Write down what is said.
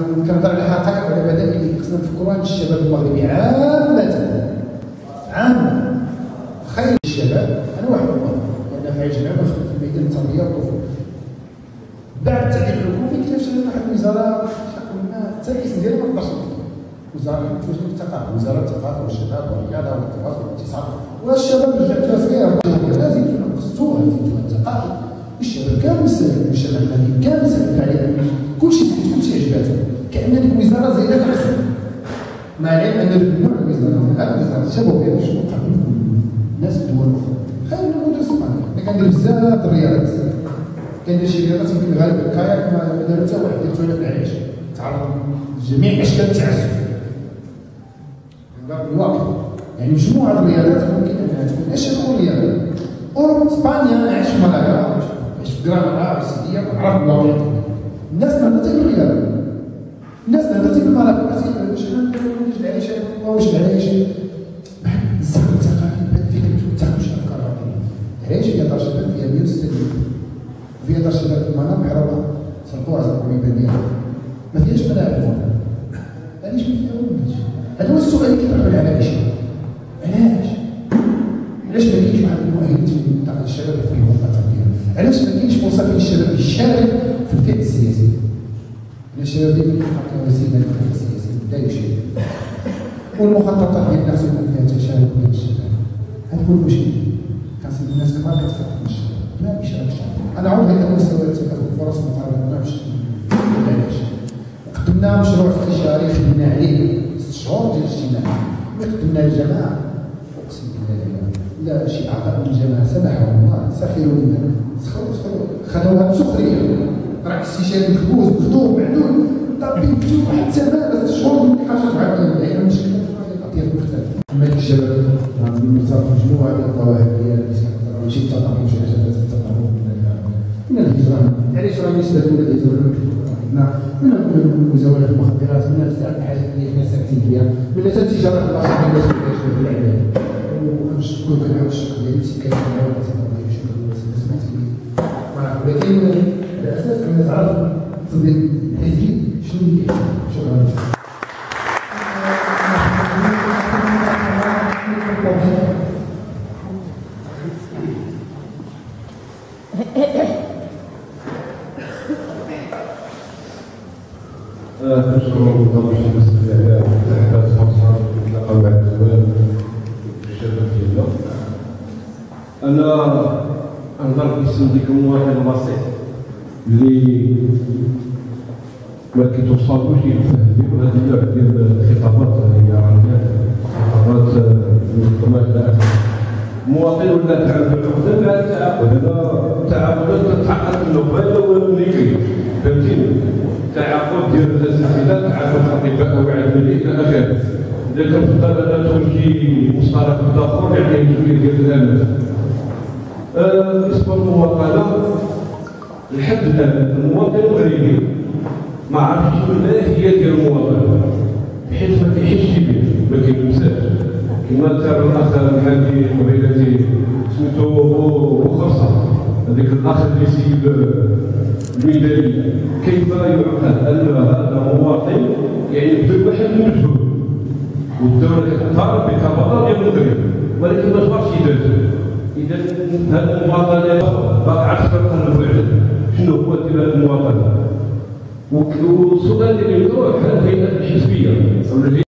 كنهضر على الحقائق وعلى بدائل اللي خصنا نفكروا هاد الشباب المغربي عامة خير الشباب. انا واحد منهم لان في الجامعه كنخدم في ميدان التربيه والطفوله. بعد التعديل الحكومي كيفاش واحد الوزاره قلنا حتى الاسم ديالها ما نقدرش نذكر، وزاره توجد الثقافه، وزاره الثقافه والشباب والرياضه والتراث والاتصال. والشباب رجعتها صغيره لازم نقصتوها الثقافه. الشباب كامل مستهدف، الشباب المغربي كامل مستهدف عليه، كلشي سكت كلشي عجباتو، كأن ديك الوزاره زايده كتحسن. مع العلم ان نوع الوزاره وزاره الشباب ديال شنو قبل الناس في الدول الاخرى. خلينا نقولوا اسبانيا، انا كندير بزاف الرياضات، كندير شي رياضات يمكن غالبا الكاياك ما دار حتى واحد درتو انا في العلاج، تعرض لجميع اشكال التعسف. هذا الواقع، يعني مجموعه الرياضات ممكن انها تكون اشهر رياضه. اوروبا اسبانيا عشت في مالاغا، عشت في غرناطه، في السعوديه، كنعرف الواقع. الناس ما عندها بالرياضه، الناس ما عندها بالمرافق، واش العيش واش العيش بحال الزخم الثقافي بهذا الفكر ما تاخذش افكار راقيه. العيش فيها دار شباب فيها 160 فيها دار شباب في المنام بحروبه سرقوها زرقوا يبان ما فيهاش ملاعب. علاش ما فيها والو؟ هذا هو السؤال اللي كيطرح على العيش. علاش ما كاينش واحد المؤهلات في منطقه الشباب في المنطقه ديالو؟ علاش ما كاينش فرصه للشباب يشارك في الفئه السياسي؟ الشباب ديما كيفكروا وسيله الفئه السياسيه بدا يشارك، والمخططات ديال الناس يكون فيها تشارك بين الشباب. هذا هو المشكل، خاص الناس كبار كتفكر في الشباب ما يشاركش. انا عاود هذا مستوى تكافؤ الفرص المقارنه ما مشكل. علاش؟ قدمنا مشروع استشاري خدمنا عليه 6 شهور ديال الاجتماع، قدمنا للجماعه اقسم بالله لا شي عقد من الجماعه سمحوا الله سخروا منا، خذوها بسخريه. راه استشاري مكبوز مخدوم معدول طبيب مكتوب واحد السنه 6 شهور من حاجات عامه. هي المشكله في الاطياف مختلفه. اما الشباب من مجموعه ديال الظواهر ديال شي تطرف شي حاجات تتطرف من الهجران. الهجران يستهدفون الهجران من مزاوله المخدرات، من بزاف الحاجات اللي حنا ساكتين فيها، من التجاره البسيطه الناس اللي كيعيشوا في العباد. ونشكر كنعاود الشكر ديالي مسكين كنعاود الله يشكر سمعت لي ولكن على اساس ان تعرف التنظيم الحزبي شنو اللي كاين. شكرا. نشكر الله باش نسمع على هذا الفرصه نتلاقاو مع الزوال والشباب ديالنا. انا نضرب اسم ديك المواطن البسيط اللي ما كيتوصلوش يفهموا هذا النوع ديال الخطابات هي خطابات منظمات لا مواطن ولا تعامل عقده مع التعاقد. هذا التعاقدات تتعقد من النوبه والملكيه، فهمتيني؟ تعاقد ديال السلسله، تعاقد الاطباء وعد مليء الى اخره. اذا كنفضل ان ندخل شي مصطلح اخر يعني شويه ديال الامل. بالنسبه للمواطنه لحد الان المواطن المغربي ما عرفش شنو الماهيه ديال المواطنه، حيت ما كيحسش بيه، ما كيلمساش. كما تابع الاخ الحاجي قبيلتي سميتو بوخرصه، هذاك الاخ اللي سيب الميدانيه، كيف يعقل ان هذا مواطن يعني بدون واحد المجهود والدوله كتطالب بكبره ديال المغرب ولكن ما تبغاش يدير. اذا هذه المواطنه باقي عاد كنقلبوا عليه شنو هو ديال المواطنه. والسؤال اللي يطرح هل الهيئه الحزبيه